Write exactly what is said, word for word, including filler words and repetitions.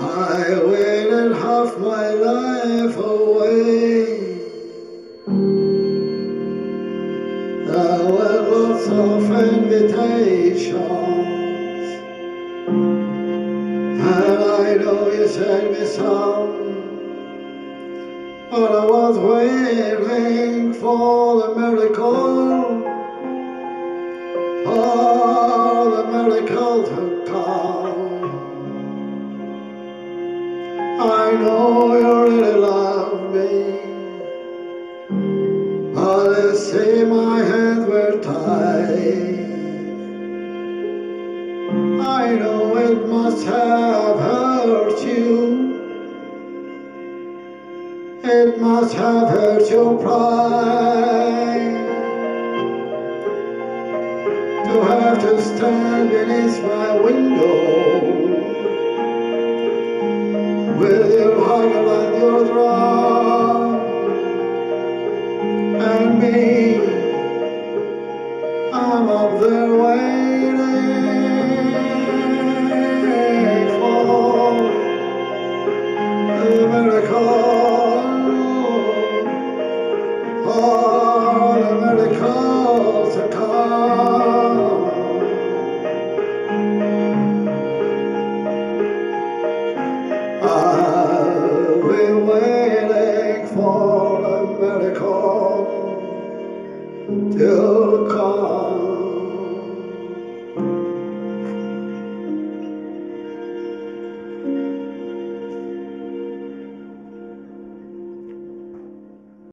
I waited half my life away. There were lots of invitations, and I know you sent me some, but I was waiting for the miracle, for the miracle to come. I know you really love me, but you see my hands were tied. I know it must have hurt you, it must have hurt your pride, to have to stand beneath my window with your heart and your drum, and me, I'm up there waiting for the miracle, for the miracle to come. I've been waiting for a miracle to come.